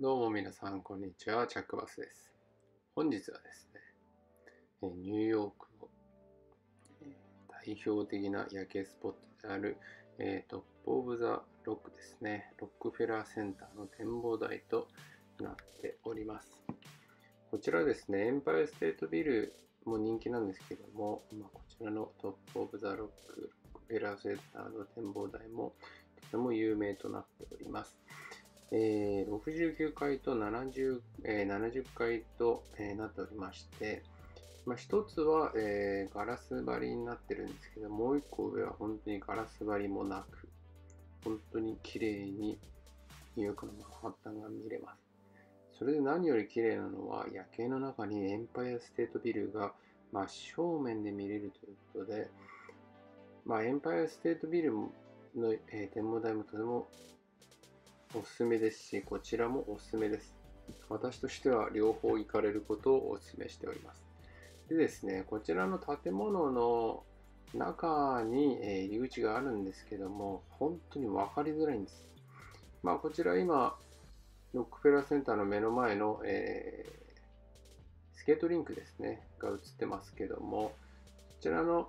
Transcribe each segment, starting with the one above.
どうも皆さん、こんにちは。チャックバスです。本日はですね、ニューヨークの代表的な夜景スポットであるトップオブザロックですね、ロックフェラーセンターの展望台となっております。こちらですね、エンパイアステートビルも人気なんですけども、こちらのトップオブザロック、ロックフェラーセンターの展望台もとても有名となっております。69階と70階と、なっておりまして、一つは、ガラス張りになってるんですけど、もう一個上は本当にガラス張りもなく、本当に綺麗にニューヨークのマンハッタンが見れます。それで何より綺麗なのは、夜景の中にエンパイアステートビルが真正面で見れるということで、エンパイアステートビルの、展望台もとてもおすすめですし、こちらもおすすめです。私としては両方行かれることをお勧めしております。でですね、こちらの建物の中に入り口があるんですけども、本当に分かりづらいんです。こちら今、ロックフェラーセンターの目の前の、スケートリンクですね、が映ってますけども、こちらの、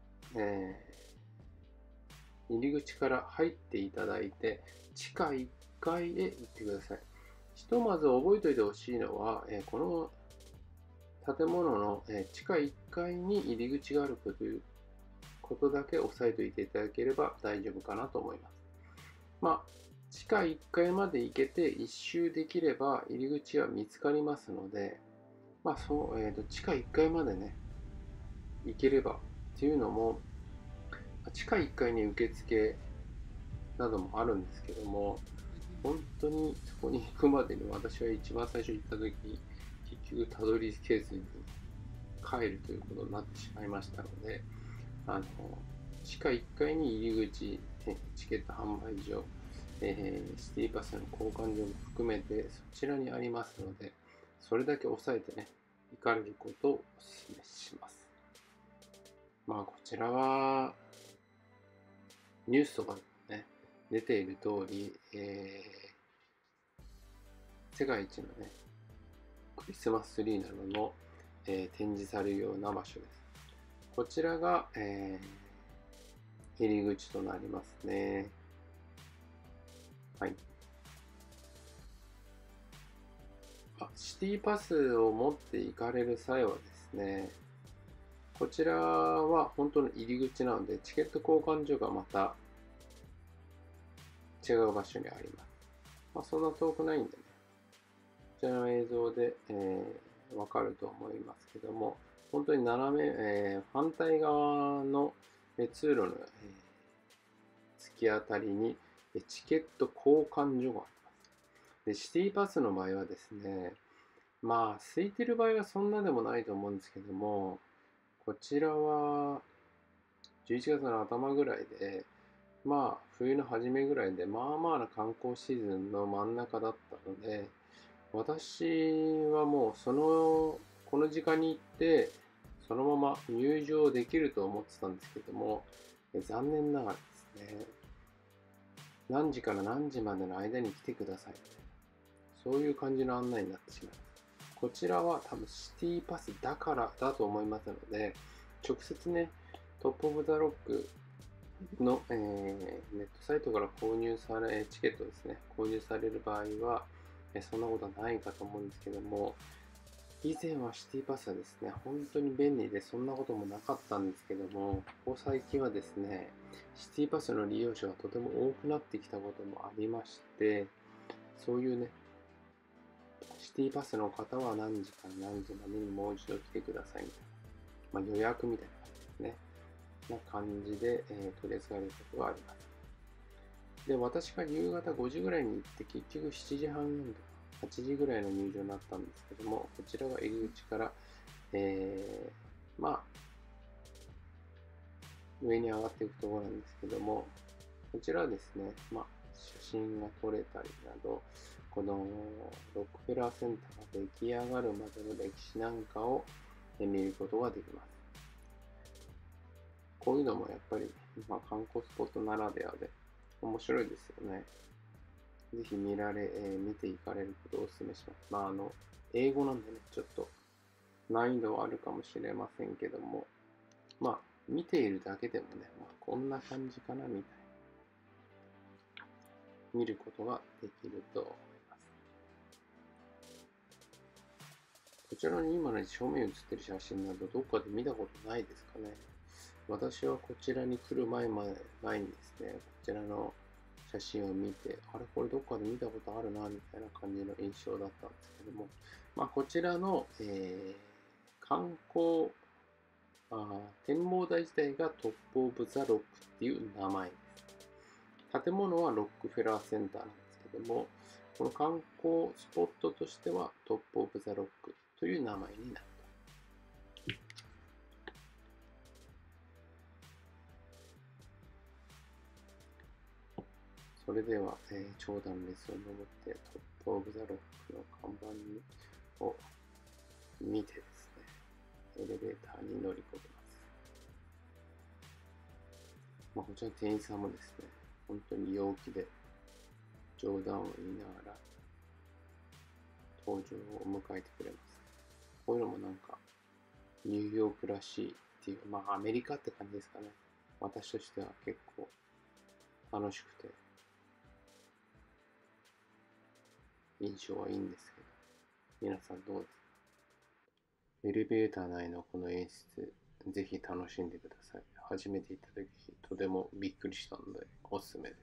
入り口から入っていただいて、地下1階へ行ってください。ひとまず覚えておいてほしいのは、この建物の地下1階に入り口があるということだけ押さえておいていただければ大丈夫かなと思います。地下1階まで行けて一周できれば入り口は見つかりますので、地下1階までね、行ければっていうのも、地下1階に受付などもあるんですけども、本当にそこに行くまでに私は一番最初行った時、結局たどり着けずに帰るということになってしまいましたので、地下1階に入り口、チケット販売所、シティパスの交換所も含めてそちらにありますので、それだけ押さえてね、行かれることをお勧めします。こちらは、ニュースとかでもね、出ている通り、世界一のね、クリスマスツリーなどの、展示されるような場所です。こちらが、入り口となりますね。はい。シティパスを持って行かれる際はですね、こちらは本当の入り口なので、チケット交換所がまた違う場所にあります。そんな遠くないんでね、こちらの映像で、わかると思いますけども、本当に斜め、反対側の通路の、突き当たりにチケット交換所があります。で、シティパスの場合はですね、空いてる場合はそんなでもないと思うんですけども、こちらは11月の頭ぐらいで、冬の初めぐらいで、な観光シーズンの真ん中だったので、私はもうこの時間に行って、そのまま入場できると思ってたんですけども、残念ながらですね、何時から何時までの間に来てくださいみたいな、そういう感じの案内になってしまいます。こちらは多分シティパスだからだと思いますので、直接ね、トップオブザロックの、ネットサイトからチケットですね、購入される場合は、そんなことはないかと思うんですけども、以前はシティパスはですね、本当に便利でそんなこともなかったんですけども、ここ最近はですね、シティパスの利用者がとても多くなってきたこともありまして、そういうね、シティパスの方は何時から何時までにもう一度来てくださいみたいな、予約みたいな感じですね。な感じで、取り扱われることがあります。で、私が夕方5時ぐらいに行って、結局7時半とか8時ぐらいの入場になったんですけども、こちらが入り口から、上に上がっていくところなんですけども、こちらはですね、写真が撮れたりなど、このロックフェラーセンターが出来上がるまでの歴史なんかを見ることができます。こういうのもやっぱり、観光スポットならではで面白いですよね。 ぜひ見ていかれることをお勧めします。英語なんでね、ちょっと難易度はあるかもしれませんけども、見ているだけでもね、こんな感じかなみたいな、見ることができると思います。こちらに今の正面に写ってる写真など、どっかで見たことないですかね。私はこちらに来る前にですね、こちらの写真を見て、あれこれどっかで見たことあるなみたいな感じの印象だったんですけども、こちらの、観光展望台自体がトップオブザロックっていう名前です。建物はロックフェラーセンターなんですけども、この観光スポットとしてはトップオブザロックという名前になる。それでは、長蛇の列を登ってトップオブザロックの看板を見てですね、エレベーターに乗り込みます。こちらの店員さんもですね、本当に陽気で冗談を言いながら登場を迎えてくれます。こういうのもなんかニューヨークらしいっていう、アメリカって感じですかね。私としては結構楽しくて印象はいいんですけど、皆さんどうですか？エレベーター内のこの演出、ぜひ楽しんでください。初めて行った時、とてもびっくりしたので、おすすめです。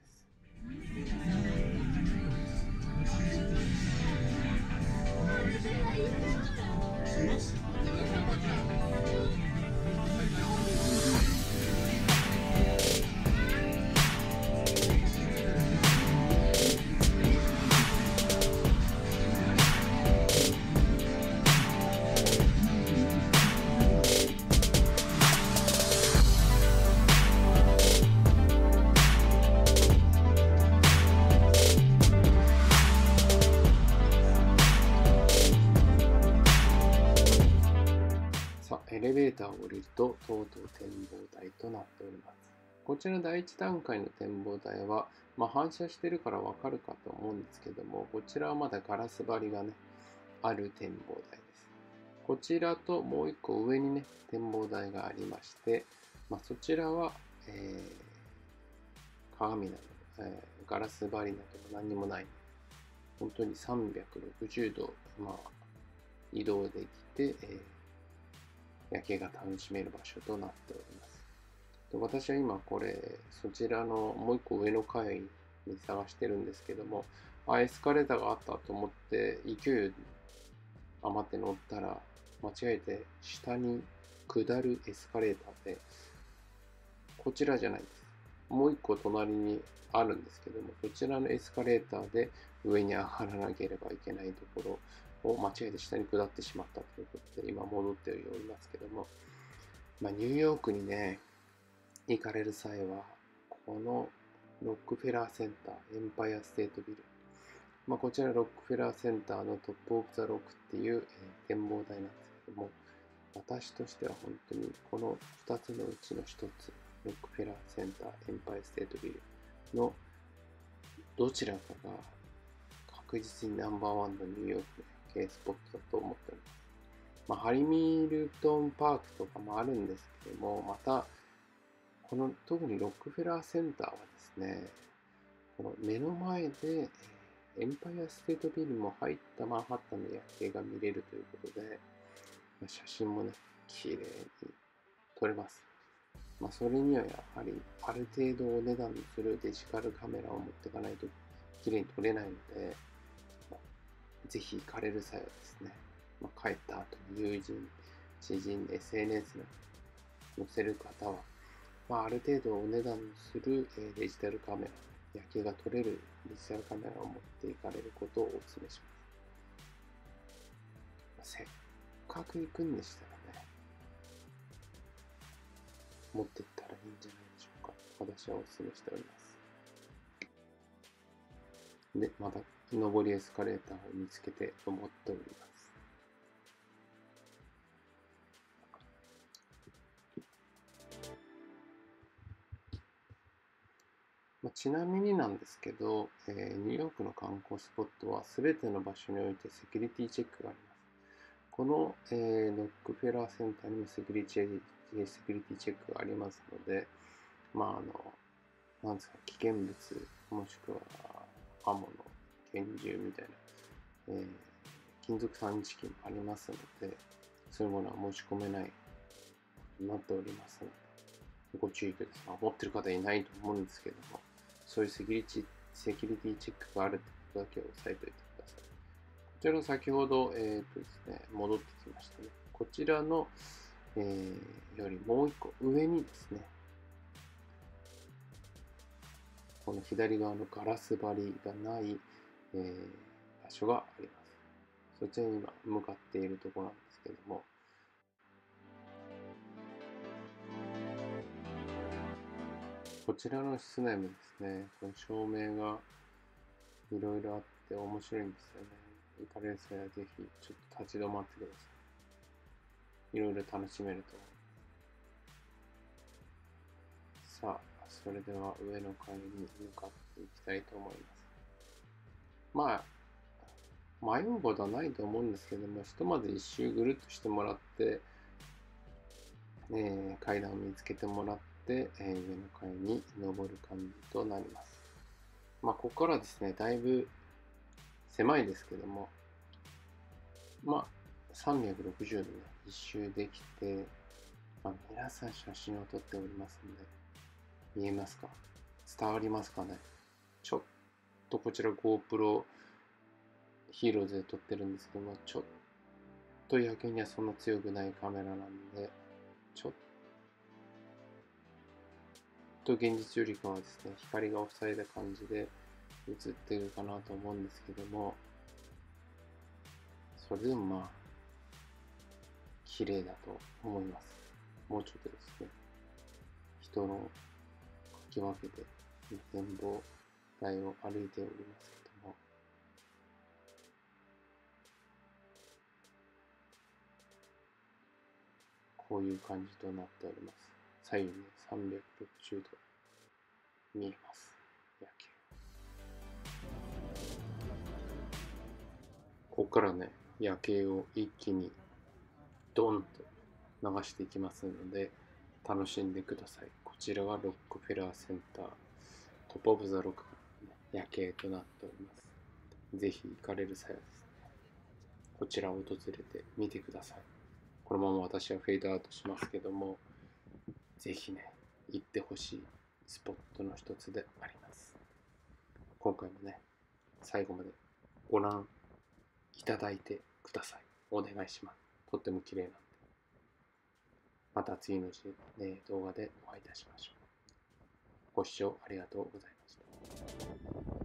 エレベーターを降りると、とうとう展望台となっております。こちらの第一段階の展望台は、反射してるからわかるかと思うんですけども、こちらはまだガラス張りがね、ある展望台です。こちらともう一個上にね、展望台がありまして、そちらは、鏡など、ガラス張りなども何にもない。本当に360度、移動できて、夜景が楽しめる場所となっております。で、私は今これ、そちらのもう一個上の階に探してるんですけども、エスカレーターがあったと思って勢い余って乗ったら、間違えて下に下るエスカレーターで、こちらじゃないです。もう一個隣にあるんですけども、そちらのエスカレーターで上に上がらなければいけないところを間違えて下に下ってしまったということで、今戻っておりますけども、ニューヨークにね、行かれる際は、このロックフェラーセンター、エンパイアステートビル、こちらロックフェラーセンターのトップオブザロックっていう、展望台なんですけども、私としては本当にこの2つのうちの1つ、ロックフェラーセンター、エンパイアステートビルのどちらかが確実にナンバーワンのニューヨークの夜景スポットだと思っております。ハリミルトンパークとかもあるんですけども、また、この特にロックフェラーセンターはですね、この目の前でエンパイアステートビルも入ったマンハッタンの夜景が見れるということで、写真もね、綺麗に撮れます。それにはやはりある程度お値段するデジタルカメラを持っていかないと綺麗に撮れないので、ぜひ行かれる際はですね、帰った後に友人、知人、SNS に載せる方は、ある程度お値段するデジタルカメラ、夜景が撮れるデジタルカメラを持っていかれることをお勧めします。せっかく行くんでしたらね、持っていったらいいんじゃないでしょうか。私はお勧めしております。で、また上りエスカレーターを見つけて登っております。 ちなみになんですけど、ニューヨークの観光スポットは全ての場所においてセキュリティチェックがあります。この、ロックフェラーセンターにもセキュリティチェックがありますので、なんですか、危険物、もしくは刃物、拳銃みたいな、金属探知機もありますので、そういうものは持ち込めないとなっておりますので、ご注意ください。持ってる方いないと思うんですけども、そういうセキュリティチェックがあるってことだけを押さえておいてください。こちらの先ほど、ですね、戻ってきましたね。こちらの、よりもう一個上にですね、この左側のガラス張りがない、場所があります。そちらに今向かっているところなんですけども、こちらの室内もですね、この照明がいろいろあって面白いんですよね。行かれる際はぜひちょっと立ち止まってください。いろいろ楽しめると思います。さあ、それでは上の階に向かっていきたいと思います。迷うことはないと思うんですけども、ひとまず一周ぐるっとしてもらって、階段を見つけてもらって、上の階に登る感じとなります。ここからですね、だいぶ狭いですけども、360度ね、一周できて、皆さん写真を撮っておりますので、見えますか？伝わりますかね？ちょっとこちら GoPro ヒーローズで撮ってるんですけども、ちょっと野球にはそんな強くないカメラなんで、ちょっと現実よりかはですね、光が抑えた感じで映ってるかなと思うんですけども、それでも綺麗だと思います。もうちょっとですね、人のかき分けて展望台を歩いておりますけども、こういう感じとなっております。左右に360度見えます。夜景。ここからね、夜景を一気にドンと流していきますので、楽しんでください。こちらがロックフェラーセンター、トップオブザロックからの、夜景となっております。ぜひ行かれる際はですね、こちらを訪れてみてください。このまま私はフェードアウトしますけども、ぜひね、行ってほしいスポットの一つであります。今回もね、最後までご覧いただいてください。お願いします。とっても綺麗なんで。また次の動画でお会いいたしましょう。ご視聴ありがとうございました。